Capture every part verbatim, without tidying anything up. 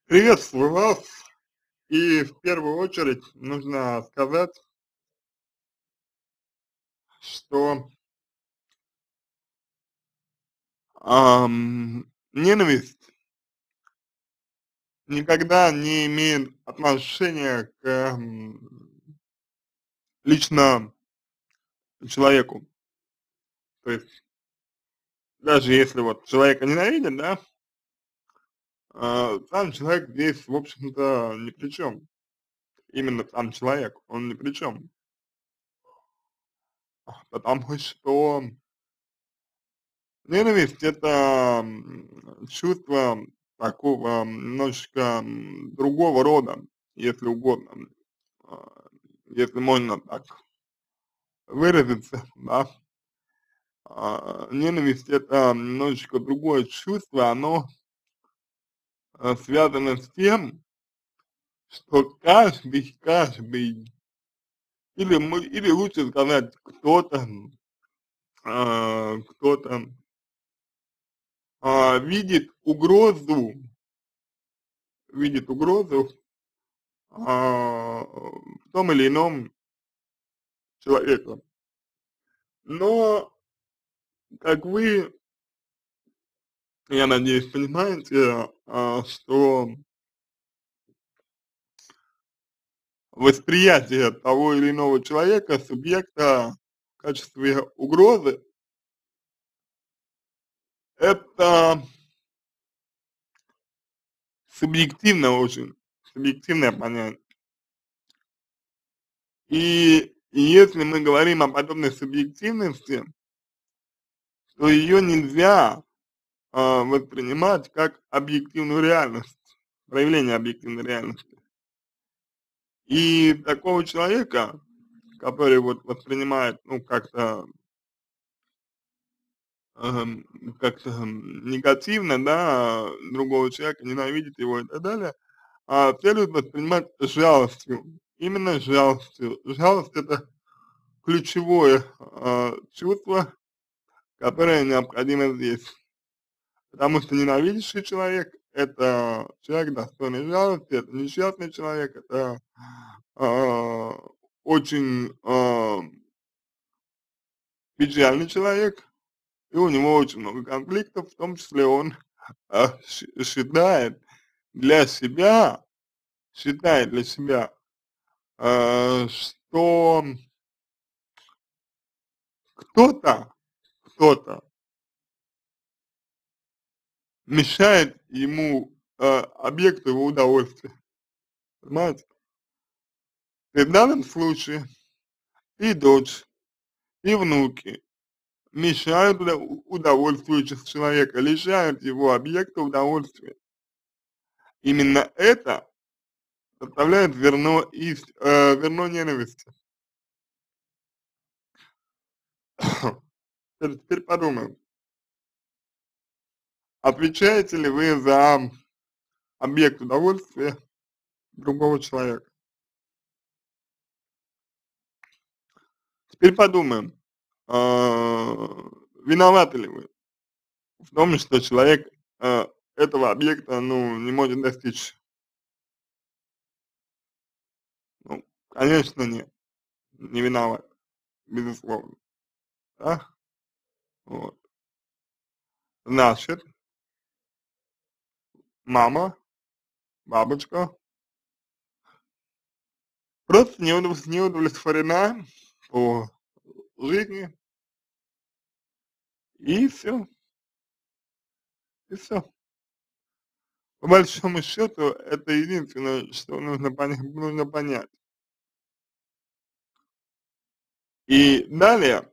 Приветствую вас. И в первую очередь нужно сказать, что ам, ненависть никогда не имеет отношения к м, лично человеку. То есть даже если вот человека ненавидят, да, а, сам человек здесь, в общем-то, ни при чем. Именно сам человек, он ни при чем. Потому что ненависть — это м, чувство такого немножечко м, другого рода, если угодно, а, если можно так выразиться, да. А, ненависть — это немножечко другое чувство, оно а, связано с тем, что каждый, каждый, или мы, или лучше сказать, кто-то, а, кто-то а, видит угрозу, видит угрозу а, в том или ином человека. Но, как вы, я надеюсь, понимаете, а, что восприятие того или иного человека, субъекта в качестве угрозы — это субъективно очень, субъективное понятие. И если мы говорим о подобной субъективности, то ее нельзя а, воспринимать как объективную реальность, проявление объективной реальности. И такого человека, который вот воспринимает, ну, как-то, ам, как-то м, негативно, да, другого человека, ненавидит его и так далее, а следует воспринимать с жалостью, именно с жалостью. Жалость — это ключевое а, чувство, которое необходимо здесь, потому что ненавидящий человек — это человек, достойный жалости, это несчастный человек, это а, очень а, печальный человек, и у него очень много конфликтов, в том числе он а, щ- считает для себя, считает для себя, а, что кто-то, кто-то мешает ему, а, объекту его удовольствия, понимаете? И в данном случае и дочь, и внуки мешают удо- удовольствию ч- человека, лишают его объекта удовольствия. Именно это составляет зерно, ист, э, зерно ненависти. Теперь теперь подумаем, отвечаете ли вы за объект удовольствия другого человека? Теперь подумаем, а, виноваты ли вы в том, что человек, а, этого объекта, ну, не может достичь? Ну, конечно, нет, не виноват, безусловно, да? Вот. Значит, мама, бабушка просто не удов не удовлетворена по жизни, и все, и все. По большому счету, это единственное, что нужно понять, нужно понять. И далее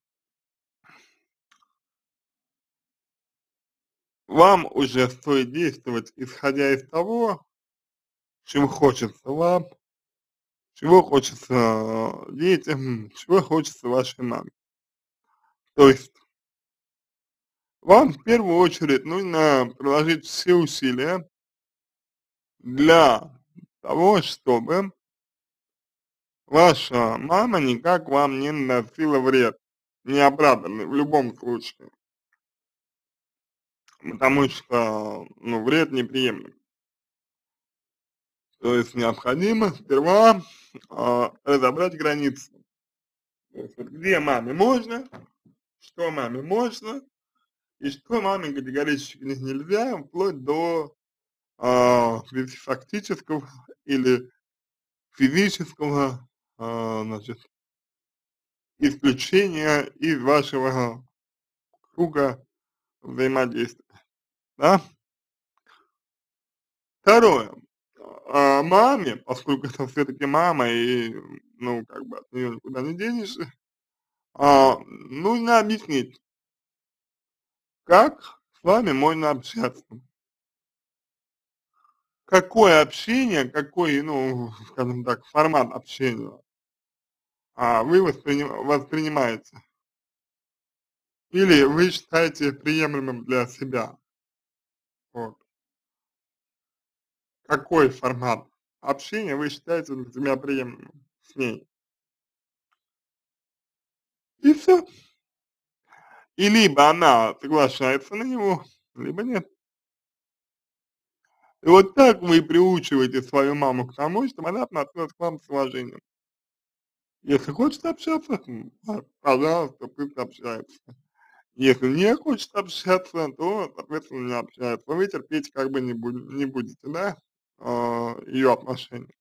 вам уже стоит действовать, исходя из того, чего хочется вам, чего хочется э, детям, чего хочется вашей маме. То есть вам в первую очередь нужно приложить все усилия для того, чтобы ваша мама никак вам не наносила вред, неоправданный в любом случае, потому что, ну, вред неприемлем. То есть необходимо сперва, а, разобрать границы. То есть вот где маме можно, что маме можно и что маме категорически не нельзя, вплоть до, а, фи фактического или физического, а, значит, исключения из вашего круга взаимодействия, да. Второе. А, маме, поскольку это все-таки мама и, ну, как бы от нее никуда не денешься, а, нужно объяснить, как с вами можно общаться. Какое общение, какой, ну, скажем так, формат общения, а, вы восприним воспринимаете или вы считаете приемлемым для себя. Вот. Какой формат общения вы считаете для себя приемлемым с ней? И всё. И либо она соглашается на него, либо нет. И вот так вы приучиваете свою маму к тому, чтобы она относилась к вам с уважением. Если хочет общаться, м, па пожалуйста, пусть общается. Если не хочет общаться, то, соответственно, не общается. Вы терпеть как бы не буд не будете, да, а, ее отношения.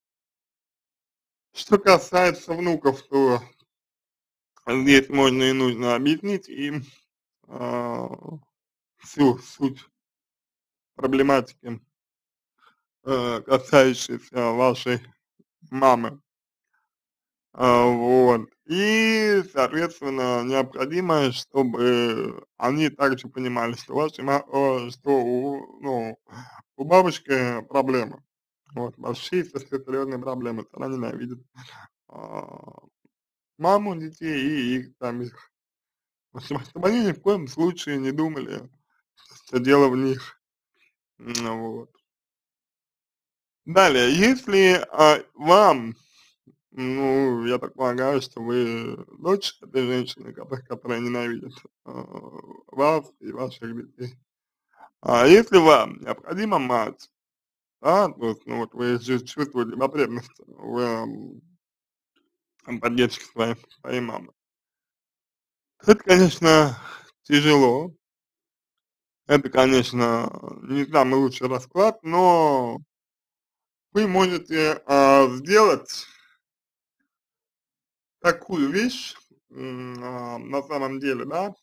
Что касается внуков, то здесь можно и нужно объяснить им, а, всю суть проблематики, э, касающейся вашей мамы. А, вот. И, соответственно, необходимо, чтобы они также понимали, что ваша ма а, что у, ну, у бабушки проблемы. Вот, большие, серьезные проблемы. Она ненавидит, а, маму детей и их там их. Вот чтобы чтобы они ни в коем случае не думали, что дело в них. М, вот. Далее, если, а, вам, ну, я так полагаю, что вы дочь этой женщины, кото которая ненавидит, а, вас и ваших детей. А если вам необходима мать, да, то есть, ну, вот вы чу чувствуете потребность в, м, поддержке своей своей мамы. Это, конечно, тяжело. Это, конечно, не самый лучший расклад, но вы можете, а, сделать такую вещь, м, а, на самом деле, да,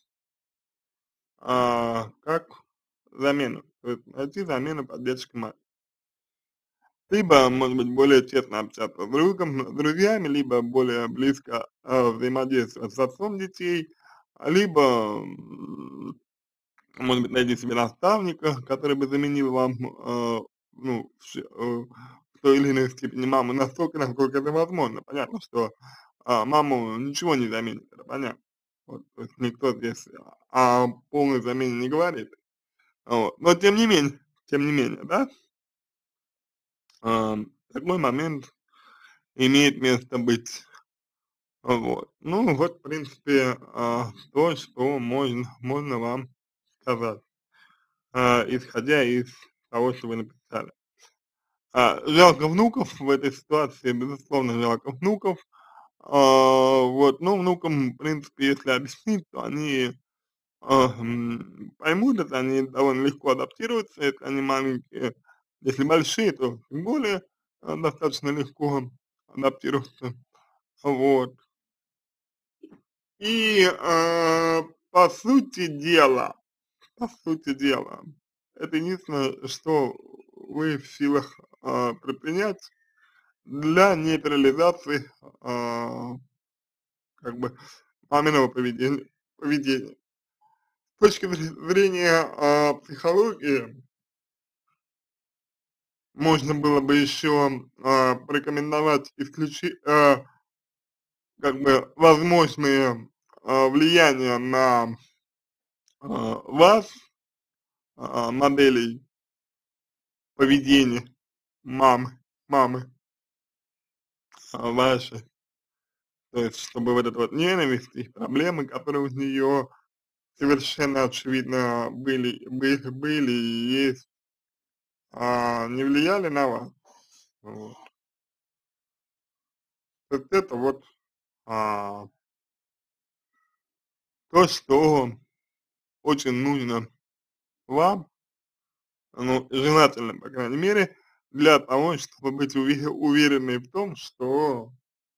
а, как замену, то есть найти замену поддержки маме. Либо, может быть, более тесно общаться с другом, с друзьями, либо более близко, а, взаимодействовать с отцом детей, либо, м, может быть, найти себе наставника, который бы заменил вам, а, ну, в ш э, в той или иной степени маму настолько, насколько это возможно. Понятно, что, а, маму ничего не заменит, это понятно. Вот, то есть никто здесь о полной замене не говорит. Вот, но тем не менее, тем не менее, да, ам, такой момент имеет место быть. Вот. Ну вот, в принципе, а, то, что можно можно вам сказать, а, исходя из того, что вы написали. А, жалко внуков в этой ситуации, безусловно, жалко внуков. А, вот, ну, внукам, в принципе, если объяснить, то они, а, м, поймут это, они довольно легко адаптируются, если они маленькие. Если большие, то тем более, а, достаточно легко адаптируются. Вот. И, а, по сути дела, по сути дела, это единственное, что вы в силах, а, предпринять для нейтрализации, а, как бы маминого поведения поведения. С точки зре зрения, а, психологии, можно было бы еще, а, порекомендовать исключи а, как бы возможные, а, влияния на, а, вас, а, моделей поведения мамы мамы, а, вашей. То есть, чтобы вот эта вот ненависть и проблемы, которые у нее совершенно очевидно были были были и есть, а, не влияли на вас. Вот. То есть это вот, а, то, что очень нужно вам, ну, желательно, по крайней мере, для того, чтобы быть уве уверенной в том, что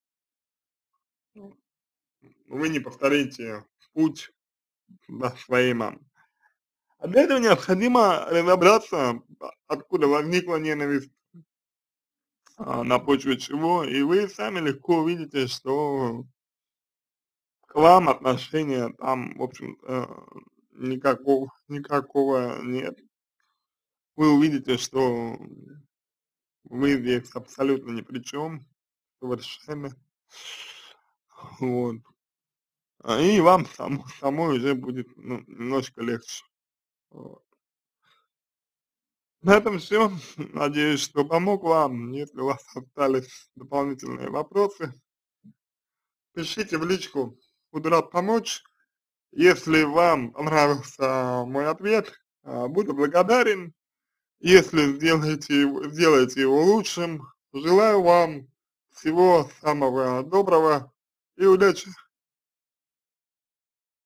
вы не повторите путь, да, своей мамы. А для этого необходимо разобраться, а, откуда возникла ненависть, а, на почве чего, и вы сами легко увидите, что к вам отношения там, в общем-то, никакого никакого нет. Вы увидите, что вы здесь абсолютно ни при чём, совершенно. Вот. А, и вам сам самой уже будет, ну, немножко легче. Вот. На этом всё. Надеюсь, что помог вам. Если у вас остались дополнительные вопросы пишите в личку, буду рад помочь. Если вам понравился мой ответ, а, буду благодарен. Если сделаете его сделаете его лучшим, желаю вам всего самого доброго и удачи!